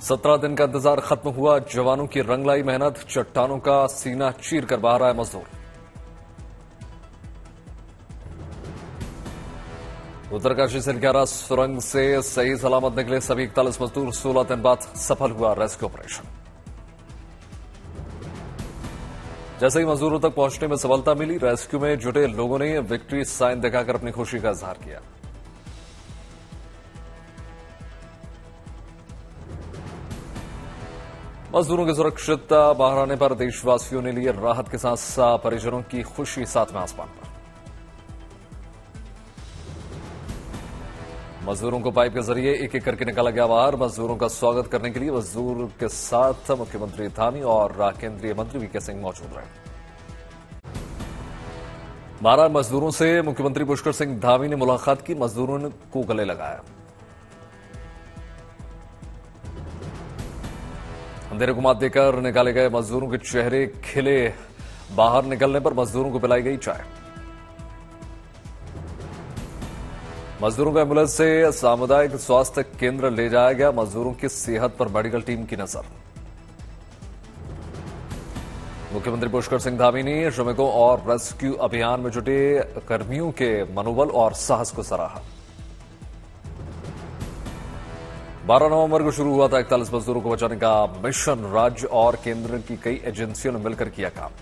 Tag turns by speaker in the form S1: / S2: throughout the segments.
S1: 17 दिन का इंतजार खत्म हुआ। जवानों की रंगलाई मेहनत, चट्टानों का सीना चीर कर बाहर आए मजदूर। उत्तरकाशी से 11 सुरंग से सही सलामत निकले सभी 41 मजदूर। 16 दिन बाद सफल हुआ रेस्क्यू ऑपरेशन। जैसे ही मजदूरों तक पहुंचने में सफलता मिली, रेस्क्यू में जुटे लोगों ने विक्ट्री साइन दिखाकर अपनी खुशी का इजहार किया। मजदूरों के सुरक्षित बाहर आने पर देशवासियों ने लिए राहत के साथ परिजनों की खुशी सातवें आसमान पर। मजदूरों को पाइप के जरिए एक एक करके निकाला गया बाहर। मजदूरों का स्वागत करने के लिए मजदूर के साथ मुख्यमंत्री धामी और केंद्रीय मंत्री वीके सिंह मौजूद रहे। 12 मजदूरों से मुख्यमंत्री पुष्कर सिंह धामी ने मुलाकात की, मजदूरों को गले लगाया। अंधेरे को मात देकर निकाले गए मजदूरों के चेहरे खिले। बाहर निकलने पर मजदूरों को पिलाई गई चाय। मजदूरों को एम्बुलेंस से सामुदायिक स्वास्थ्य केंद्र ले जाया गया। मजदूरों की सेहत पर मेडिकल टीम की नजर। मुख्यमंत्री पुष्कर सिंह धामी ने श्रमिकों और रेस्क्यू अभियान में जुटे कर्मियों के मनोबल और साहस को सराहा। 12 नवंबर को शुरू हुआ था 41 मजदूरों को बचाने का मिशन। राज्य और केंद्र की कई एजेंसियों ने मिलकर किया काम।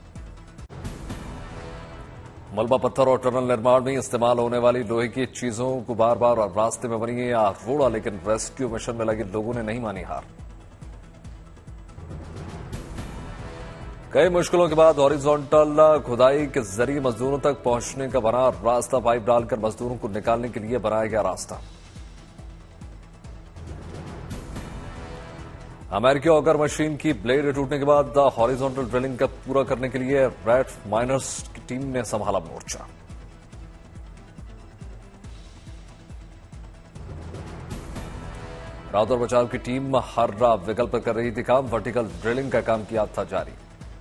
S1: मलबा पत्थर और टनल निर्माण में इस्तेमाल होने वाली लोहे की चीजों को बार बार रास्ते में बनी या रोड़ा, लेकिन रेस्क्यू मिशन में लगे लोगों ने नहीं मानी हार। कई मुश्किलों के बाद हॉरिजॉन्टल खुदाई के जरिए मजदूरों तक पहुंचने का बना रास्ता। पाइप डालकर मजदूरों को निकालने के लिए बनाया गया रास्ता। अमेरिकी ऑकर मशीन की ब्लेड टूटने के बाद हॉरिजॉन्टल ड्रिलिंग का पूरा करने के लिए रेड माइनर्स की टीम ने संभाला मोर्चा। राहत और बचाव की टीम हर विकल्प कर रही थी काम। वर्टिकल ड्रिलिंग का काम किया था जारी।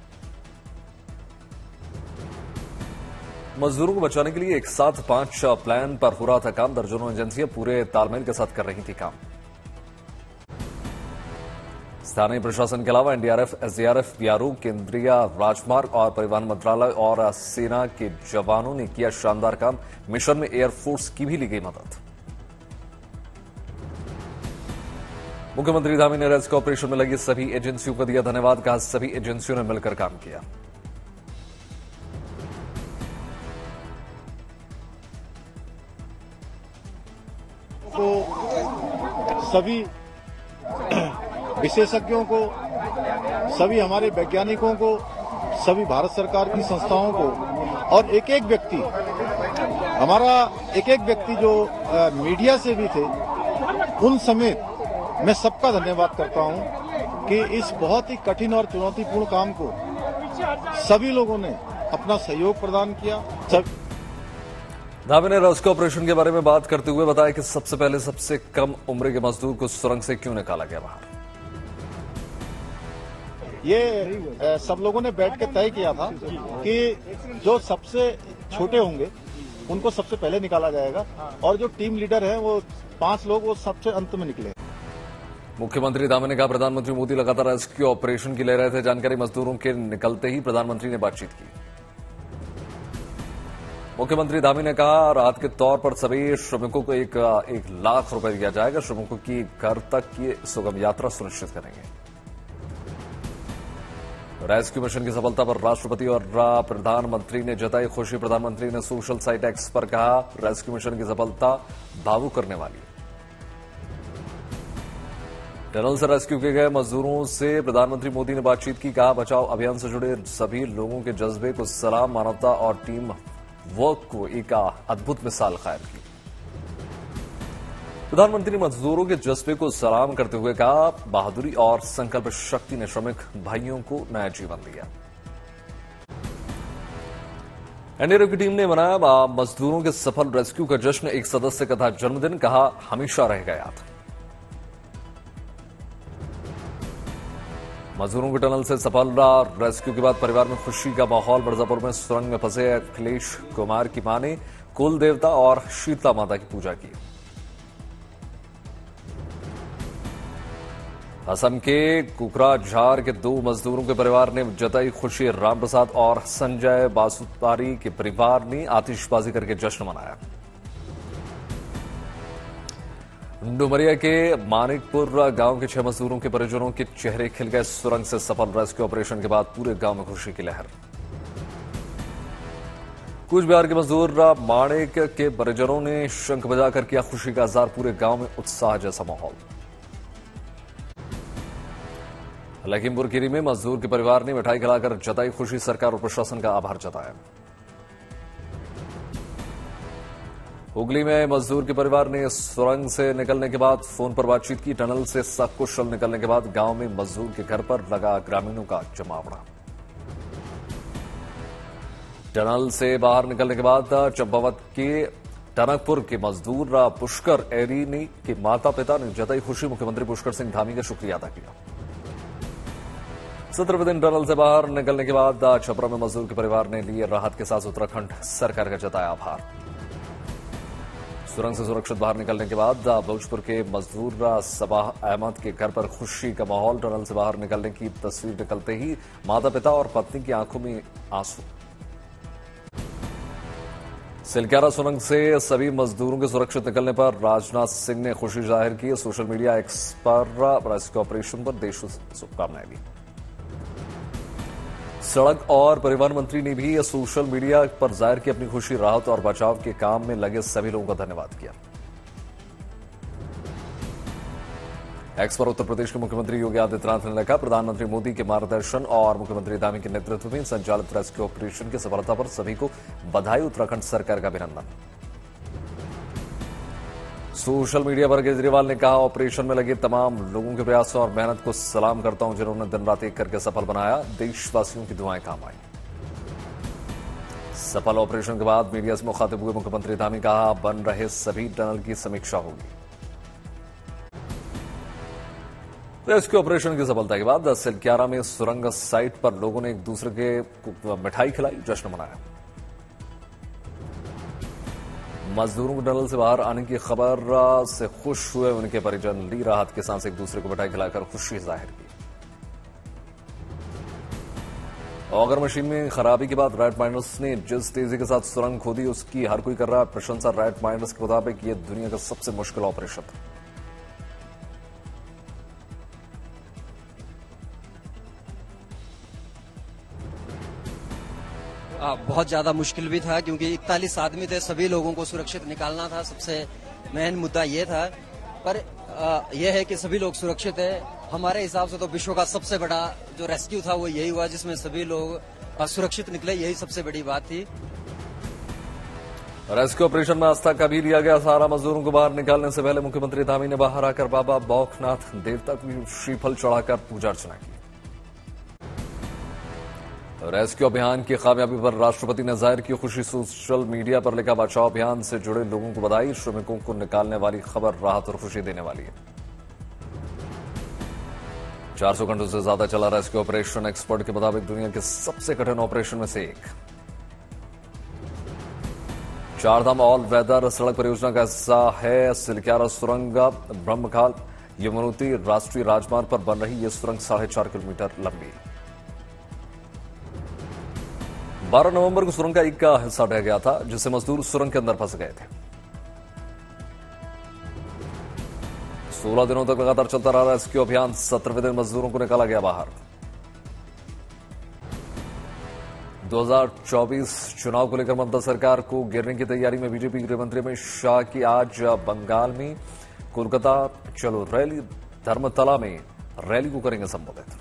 S1: मजदूरों को बचाने के लिए एक साथ 5 प्लान पर हो रहा था काम। दर्जनों एजेंसियां पूरे तालमेल के साथ कर रही थी काम। स्थानीय प्रशासन के अलावा एनडीआरएफ, एसडीआरएफ, बीआरओ, केंद्रीय राजमार्ग और परिवहन मंत्रालय और सेना के जवानों ने किया शानदार काम। मिशन में एयरफोर्स की भी ली गई मदद। मुख्यमंत्री धामी ने रेस्क्यू ऑपरेशन में लगी सभी एजेंसियों को दिया धन्यवाद। कहा सभी एजेंसियों ने मिलकर काम किया।
S2: तो सभी विशेषज्ञों को, सभी हमारे वैज्ञानिकों को, सभी भारत सरकार की संस्थाओं को और एक एक व्यक्ति जो मीडिया से भी थे, उन समेत मैं सबका धन्यवाद करता हूं कि इस बहुत ही कठिन और चुनौतीपूर्ण काम को सभी लोगों ने अपना सहयोग प्रदान किया।
S1: धामी ने रेस्क्यू ऑपरेशन के बारे में बात करते हुए बताया कि सबसे पहले सबसे कम उम्र के मजदूर को सुरंग से क्यों निकाला गया बाहर।
S2: ये सब लोगों ने बैठ के तय किया था कि जो सबसे छोटे होंगे उनको सबसे पहले निकाला जाएगा और जो टीम लीडर है वो 5 लोग वो सबसे अंत में निकले।
S1: मुख्यमंत्री धामी ने कहा प्रधानमंत्री मोदी लगातार रेस्क्यू ऑपरेशन की ले रहे थे जानकारी। मजदूरों के निकलते ही प्रधानमंत्री ने बातचीत की। मुख्यमंत्री धामी ने कहा राहत के तौर पर सभी श्रमिकों को 1 लाख रुपए दिया जाएगा। श्रमिकों की घर तक की सुगम यात्रा सुनिश्चित करेंगे। रेस्क्यू मिशन की सफलता पर राष्ट्रपति और प्रधानमंत्री ने जताई खुशी। प्रधानमंत्री ने सोशल साइट एक्स पर कहा रेस्क्यू मिशन की सफलता भावुक करने वाली। टनल से रेस्क्यू किए गए मजदूरों से प्रधानमंत्री मोदी ने बातचीत की। कहा बचाव अभियान से जुड़े सभी लोगों के जज्बे को सलाम। मानवता और टीम वर्क को एक अद्भुत मिसाल कायम की। प्रधानमंत्री ने मजदूरों के जज्बे को सलाम करते हुए कहा बहादुरी और संकल्प शक्ति ने श्रमिक भाइयों को नया जीवन दिया। एनडीआरएफ की टीम ने मनाया मजदूरों के सफल रेस्क्यू का जश्न। एक सदस्य का था जन्मदिन। कहा हमेशा रहेगा याद। मजदूरों के टनल से सफल रेस्क्यू के बाद परिवार में खुशी का माहौल। मिर्जापुर में सुरंग में फंसे अखिलेश कुमार की मां ने कुल देवता और शीतला माता की पूजा की। असम के कुकराझार के 2 मजदूरों के परिवार ने जताई खुशी। रामप्रसाद और संजय बासुपारी के परिवार ने आतिशबाजी करके जश्न मनाया। डुमरिया के मानिकपुर गांव के 6 मजदूरों के परिजनों के चेहरे खिल गए। सुरंग से सफल रेस्क्यू ऑपरेशन के बाद पूरे गांव में खुशी की लहर। कूच बिहार के मजदूर माणिक के परिजनों ने शंख बजाकर किया खुशी का इजहार। पूरे गांव में उत्साह जैसा माहौल। लखीमपुर खीरी में मजदूर के परिवार ने मिठाई खिलाकर जताई खुशी। सरकार और प्रशासन का आभार जताया। हुगली में मजदूर के परिवार ने सुरंग से निकलने के बाद फोन पर बातचीत की। टनल से सकुशल निकलने के बाद गांव में मजदूर के घर पर लगा ग्रामीणों का जमावड़ा। टनल से बाहर निकलने के बाद चंपावत के टनकपुर के मजदूर पुष्कर एरीनी के माता पिता ने जताई खुशी। मुख्यमंत्री पुष्कर सिंह धामी का शुक्रिया अदा किया। 17वें दिन टनल से बाहर निकलने के बाद छपरा में मजदूर के परिवार ने लिए राहत के साथ उत्तराखंड सरकार का जताया आभार। सुरंग से सुरक्षित बाहर निकलने के बाद भोजपुर के मजदूर सबाह अहमद के घर पर खुशी का माहौल। टनल से बाहर निकलने की तस्वीर निकलते ही माता पिता और पत्नी की आंखों में आंसू। सिलक्यारा सुरंग से सभी मजदूरों के सुरक्षित निकलने पर राजनाथ सिंह ने खुशी जाहिर की। सोशल मीडिया एक्स पर रेस्क्यू ऑपरेशन पर देश शुभकामनाएं दी। सड़क और परिवहन मंत्री ने भी सोशल मीडिया पर जाहिर की अपनी खुशी। राहत और बचाव के काम में लगे सभी लोगों का धन्यवाद किया। एक्स पर उत्तर प्रदेश के मुख्यमंत्री योगी आदित्यनाथ ने लिखा, प्रधानमंत्री मोदी के मार्गदर्शन और मुख्यमंत्री धामी के नेतृत्व में संचालित रेस्क्यू ऑपरेशन की सफलता पर सभी को बधाई। उत्तराखंड सरकार का अभिनंदन। सोशल मीडिया पर केजरीवाल ने कहा, ऑपरेशन में लगे तमाम लोगों के प्रयासों और मेहनत को सलाम करता हूं जिन्होंने दिन रात एक करके सफल बनाया। देशवासियों की दुआएं काम आई। सफल ऑपरेशन के बाद मीडिया से मुखातिब हुए मुख्यमंत्री धामी कहा, बन रहे सभी टनल की समीक्षा होगी। रेस्क्यू ऑपरेशन की सफलता के बाद सिलक्यारा में सुरंग साइट पर लोगों ने एक दूसरे के मिठाई खिलाई, जश्न मनाया। मजदूरों को टनल से बाहर आने की खबर से खुश हुए उनके परिजन। ली राहत के साथ एक दूसरे को मिठाई खिलाकर खुशी जाहिर की। ऑगर मशीन में खराबी के बाद राइट माइंडर्स ने जिस तेजी के साथ सुरंग खोदी उसकी हर कोई कर रहा है प्रशंसा। राइट माइंडर्स के मुताबिक यह दुनिया का सबसे मुश्किल ऑपरेशन था।
S3: बहुत ज्यादा मुश्किल भी था क्योंकि 41 आदमी थे, सभी लोगों को सुरक्षित निकालना था। सबसे मेन मुद्दा ये था, पर यह है कि सभी लोग सुरक्षित है। हमारे हिसाब से तो विश्व का सबसे बड़ा जो रेस्क्यू था वो यही हुआ जिसमें सभी लोग सुरक्षित निकले। यही सबसे बड़ी बात थी।
S1: रेस्क्यू ऑपरेशन में आस्था का भी लिया गया सहारा। मजदूरों को बाहर निकालने से पहले मुख्यमंत्री धामी ने बाहर आकर बाबा बौखनाथ देवता को श्रीफल चढ़ाकर पूजा अर्चना की। रेस्क्यू अभियान की कामयाबी पर राष्ट्रपति ने जाहिर की खुशी। सोशल मीडिया पर लिखा, बचाव अभियान से जुड़े लोगों को बधाई। श्रमिकों को निकालने वाली खबर राहत और खुशी देने वाली है। 400 घंटों से ज्यादा चला रेस्क्यू ऑपरेशन एक्सपर्ट के मुताबिक दुनिया के सबसे कठिन ऑपरेशन में से एक। चारधाम ऑल वेदर सड़क परियोजना का हिस्सा है सिलक्यारा सुरंग। ब्रह्मखाल यमुनोत्री राष्ट्रीय राजमार्ग पर बन रही यह सुरंग 4.5 किलोमीटर लंबी। 12 नवंबर को सुरंग का एक का हिस्सा ढह गया था जिससे मजदूर सुरंग के अंदर फंस गए थे। 16 दिनों तक लगातार चलता रहा रेस्क्यू अभियान। 17वें दिन मजदूरों को निकाला गया बाहर। 2024 चुनाव को लेकर ममता सरकार को गिरने की तैयारी में बीजेपी गृह मंत्री अमित शाह की आज बंगाल में कोलकाता चलो रैली। धर्मतला में रैली को करेंगे संबोधित।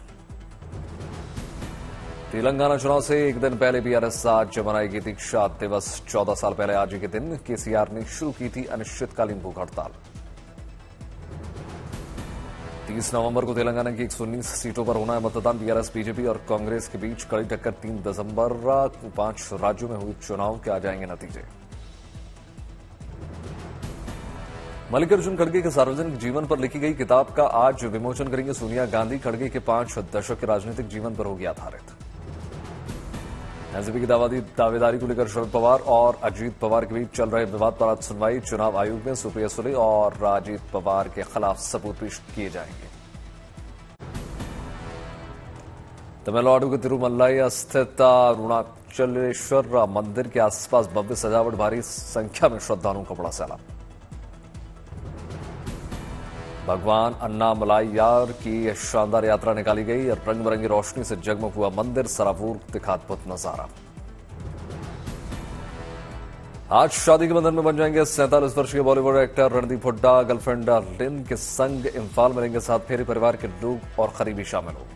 S1: तेलंगाना चुनाव से एक दिन पहले बीआरएस आज मनाएगी दीक्षा दिवस। 14 साल पहले आज के दिन केसीआर ने शुरू की थी अनिश्चितकालीन भूख हड़ताल। 30 नवंबर को तेलंगाना की 119 सीटों पर होना है मतदान। बीआरएस बीजेपी और कांग्रेस के बीच कड़ी टक्कर। 3 दिसंबर को 5 राज्यों में हुए चुनाव के आ जाएंगे नतीजे। मल्लिकार्जुन खड़गे के सार्वजनिक जीवन पर लिखी गई किताब का आज विमोचन करेंगे सोनिया गांधी। खड़गे के 5 दशक के राजनीतिक जीवन पर होगी आधारित। एनसीपी की दावेदारी को लेकर शरद पवार और अजीत पवार के बीच चल रहे विवाद पर आज सुनवाई। चुनाव आयोग में सुप्रिया सुले और अजीत पवार के खिलाफ सबूत पेश किए जाएंगे। तमिलनाडु के तिरुमलाई स्थित अरुणाचलेश्वर मंदिर के आसपास भव्य सजावट, भारी संख्या में श्रद्धालुओं का बड़ा सैलाब। भगवान अन्नामलाइयार की शानदार यात्रा निकाली गई। रंग बिरंगी रोशनी से जगमग हुआ मंदिर, सराबूर दिखा अद्भुत नजारा। आज शादी के बंधन में बन जाएंगे 47 वर्षीय Bollywood actor Randeep Hooda. Girlfriend Lin के संग इम्फाल में लेंगे साथ फेरे, परिवार के लोग और करीबी शामिल होंगे।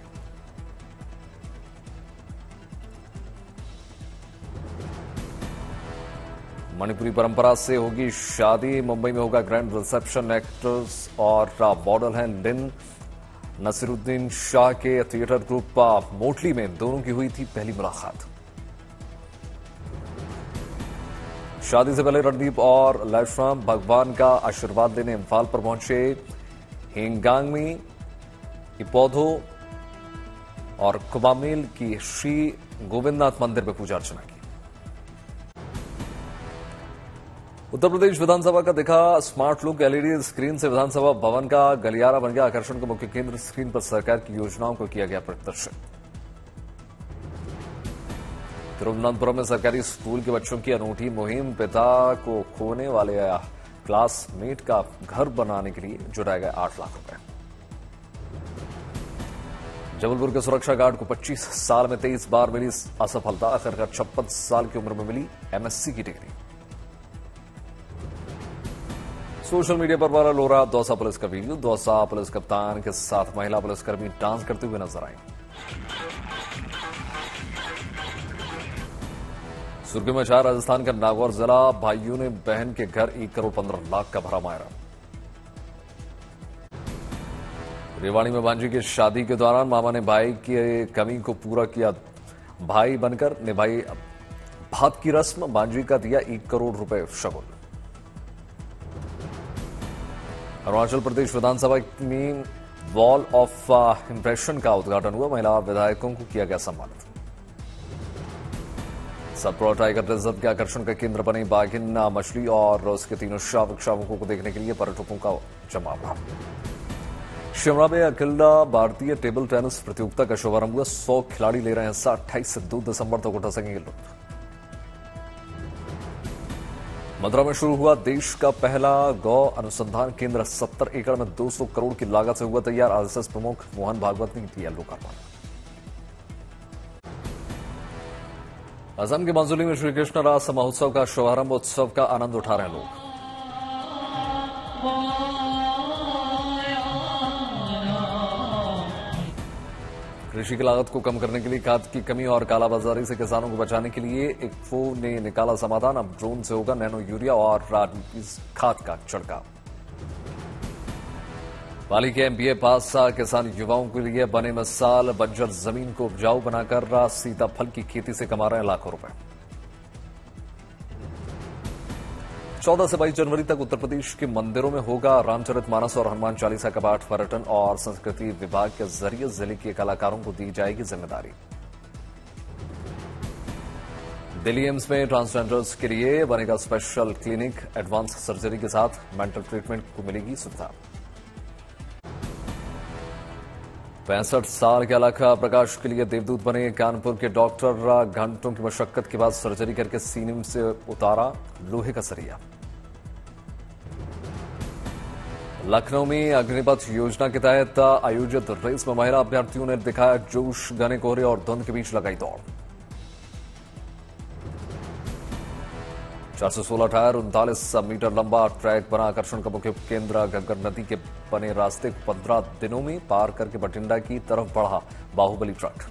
S1: मणिपुरी परंपरा से होगी शादी, मुंबई में होगा ग्रैंड रिसेप्शन। एक्टर्स और मॉडल हैं लिन नसीरुद्दीन शाह के थिएटर ग्रुप मोटली में दोनों की हुई थी पहली मुलाकात। शादी से पहले रणदीप और लैशराम भगवान का आशीर्वाद लेने इम्फाल पर पहुंचे। हेंगांगमी, इपोधो और कुमामेल की श्री गोविंदनाथ मंदिर में पूजा अर्चना की। उत्तर प्रदेश विधानसभा का दिखा स्मार्ट लुक। एलईडी स्क्रीन से विधानसभा भवन का गलियारा बन गया आकर्षण का मुख्य केंद्र। स्क्रीन पर सरकार की योजनाओं को किया गया प्रदर्शित। तिरुवनंतपुरम में सरकारी स्कूल के बच्चों की अनूठी मुहिम। पिता को खोने वाले क्लासमेट का घर बनाने के लिए जुटाए गए 8 लाख रुपए। जबलपुर के सुरक्षा गार्ड को 25 साल में 23 बार मिली असफलता। आखिरकार 56 साल की उम्र में मिली एमएससी की डिग्री। सोशल मीडिया पर वायरल हो रहा दौसा पुलिस का वीडियो। दौसा पुलिस कप्तान के साथ महिला पुलिसकर्मी डांस करते हुए नजर आई। सुर्खी में छाया राजस्थान का नागौर जिला। भाइयों ने बहन के घर 1 करोड़ 15 लाख का भरा मायरा। रेवाड़ी में भांजी की शादी के दौरान मामा ने भाई की कमी को पूरा किया। भाई बनकर निभाई भात की रस्म। भांजी का दिया 1 करोड़ रुपए शगुन। अरुणाचल प्रदेश विधानसभा में वॉल ऑफ इंप्रेशन का उद्घाटन हुआ। महिला विधायकों को किया गया सम्मानित। सतपुड़ा टाइगर रिजर्व के आकर्षण का केंद्र बनी बाघिन मछली और उसके तीनों शावकों को देखने के लिए पर्यटकों का जमावड़ा। शिमला में अखिल भारतीय टेबल टेनिस प्रतियोगिता का शुभारंभ हुआ। 100 खिलाड़ी ले रहे हैं हिस्सा। 28 से 2 दिसंबर तक उठा सकेंगे लुत्फ। मथुरा में शुरू हुआ देश का पहला गौ अनुसंधान केंद्र। 70 एकड़ में 200 करोड़ की लागत से हुआ तैयार। आरएसएस प्रमुख मोहन भागवत ने किया लोकार्पण। असम के माजुली में श्रीकृष्ण रास महोत्सव का शुभारंभ। उत्सव का आनंद उठा रहे लोग। कृषि की लागत को कम करने के लिए खाद की कमी और कालाबाजारी से किसानों को बचाने के लिए इक्फो ने निकाला समाधान। अब ड्रोन से होगा नैनो यूरिया और खाद का छिड़काव। पाली के एमबीए पास किसान युवाओं के लिए बने मिसाल। बंजर जमीन को उपजाऊ बनाकर सीताफल की खेती से कमा रहे हैं लाखों रुपए। 14 से 22 जनवरी तक उत्तर प्रदेश के मंदिरों में होगा रामचरितमानस और हनुमान चालीसा का पाठ। पर्यटन और संस्कृति विभाग के जरिए जिले के कलाकारों को दी जाएगी जिम्मेदारी। दिल्ली एम्स में ट्रांसजेंडर्स के लिए बनेगा स्पेशल क्लिनिक। एडवांस सर्जरी के साथ मेंटल ट्रीटमेंट को मिलेगी सुविधा। 65 साल के अलख प्रकाश के लिए देवदूत बने। कानपुर के डॉक्टर घंटों की मशक्कत के बाद सर्जरी करके सीने से उतारा लोहे का सरिया। लखनऊ में अग्निपथ योजना के तहत आयोजित रेस में महिला अभ्यर्थियों ने दिखाया जोश। घने कोहरे और धुंध के बीच लगाई दौड़। 416 टायर 39 मीटर लंबा ट्रैक बना आकर्षण का मुख्य केंद्र। घग्गर नदी के बने रास्ते को 15 दिनों में पार करके बठिंडा की तरफ बढ़ा बाहुबली ट्रक।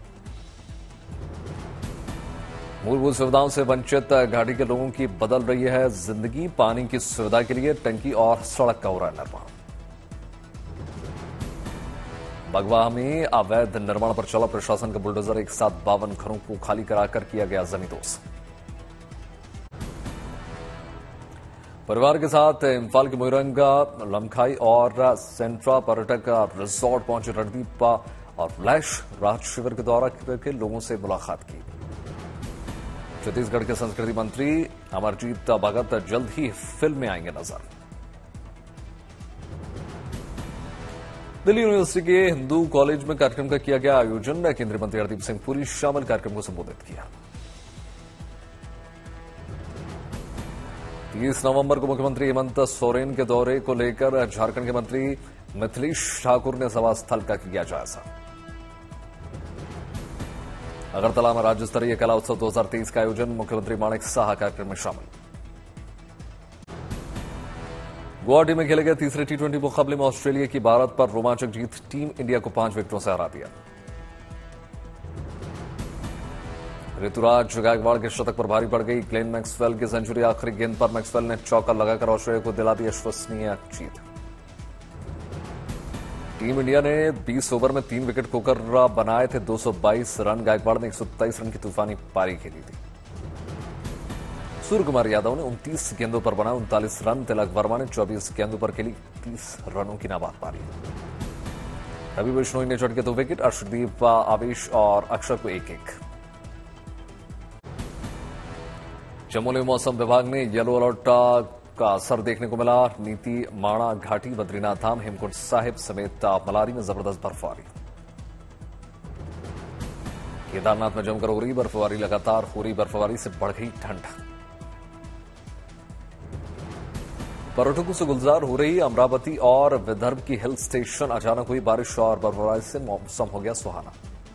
S1: मूलभूत सुविधाओं से वंचित घाटी के लोगों की बदल रही है जिंदगी। पानी की सुविधा के लिए टंकी और सड़क का हो रहा है निर्माण। बगवाह में अवैध निर्माण पर चला प्रशासन का बुलडोजर। एक साथ 52 घरों को खाली कराकर किया गया जमींदोज। परिवार के साथ इम्फाल के मोरंगा, लमखाई और सेंट्रा पर्यटक रिजॉर्ट पहुंचे रणदीप और फ्लैश राहत शिविर के दौरा करके लोगों से मुलाकात की। छत्तीसगढ़ के संस्कृति मंत्री अमरजीत भगत जल्द ही फिल्म में आएंगे नजर। दिल्ली यूनिवर्सिटी के हिंदू कॉलेज में कार्यक्रम का किया गया आयोजन। केंद्रीय मंत्री हरदीप सिंह पुरी शामिल कार्यक्रम को संबोधित किया। 30 नवंबर को मुख्यमंत्री हेमंत सोरेन के दौरे को लेकर झारखंड के मंत्री मिथिलेश ठाकुर ने सभा स्थल का किया जायजा। अगरतला में राज्य स्तरीय कला उत्सव 2023 का आयोजन। मुख्यमंत्री माणिक साहा कार्यक्रम में शामिल। गुवाहाटी में खेले गए तीसरे T20 मुकाबले में ऑस्ट्रेलिया की भारत पर रोमांचक जीत। टीम इंडिया को 5 विकेटों से हरा दिया। ऋतुराज गायकवाड़ के शतक पर भारी पड़ गई। ग्लेन मैक्सवेल की सेंचुरी। आखिरी गेंद पर मैक्सवेल ने चौका लगाकर ऑस्ट्रेलिया को दिला दी अविश्वसनीय जीत। टीम इंडिया ने 20 ओवर में 3 विकेट खोकर बनाए थे 222 रन। गायकवाड़ ने 127 रन की तूफानी पारी खेली थी। सूर्य कुमार यादव ने 29 गेंदों पर बनाए 39 रन। तिलक वर्मा ने 24 गेंदों पर खेली 30 रनों की नाबाद पारी। रवि बिश्नोई ने चढ़ के 2 विकेट। अर्शदीप, आवेश और अक्षर को 1-1। चमोली मौसम विभाग ने येलो अलर्ट का असर देखने को मिला। नीति, माणा घाटी, बद्रीनाथ धाम, हेमकुंड साहिब समेत मलारी में जबरदस्त बर्फबारी। केदारनाथ में जमकर हो रही बर्फबारी। लगातार हो रही बर्फबारी से बढ़ गई ठंड। पर्यटकों से गुलजार हो रही अमरावती और विदर्भ की हिल स्टेशन। अचानक हुई बारिश और बर्फबारी से मौसम हो गया सुहाना।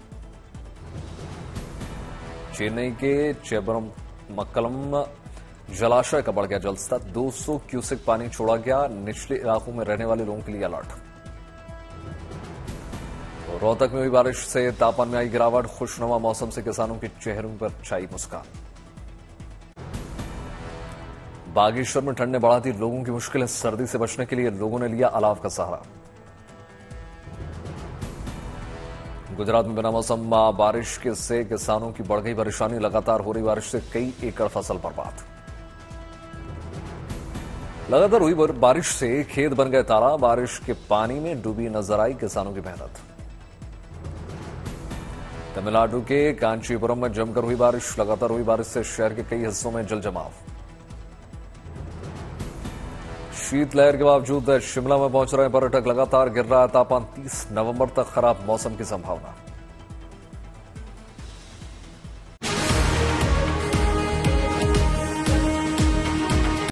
S1: चेन्नई के चेबरमक्कलम जलाशय का बढ़ गया जलस्तर। 200 क्यूसेक पानी छोड़ा गया। निचले इलाकों में रहने वाले लोगों के लिए अलर्ट। रोहतक में हुई बारिश से तापमान में आई गिरावट। खुशनुमा मौसम से किसानों के चेहरों पर छाई मुस्कान। बागेश्वर में ठंड ने बढ़ा दी लोगों की मुश्किलें। सर्दी से बचने के लिए लोगों ने लिया अलाव का सहारा। गुजरात में बिना मौसम बारिश से किसानों की बढ़ गई परेशानी। लगातार हो रही बारिश से कई एकड़ फसल बर्बाद। लगातार हुई बारिश से खेत बन गए ताला। बारिश के पानी में डूबी नजर आई किसानों की मेहनत। तमिलनाडु के कांचीपुरम में जमकर हुई बारिश। लगातार हुई बारिश से शहर के कई हिस्सों में जल जमाव। शीतलहर के बावजूद शिमला में पहुंच रहे पर्यटक। लगातार गिर रहा है तापमान। 30 नवंबर तक खराब मौसम की संभावना।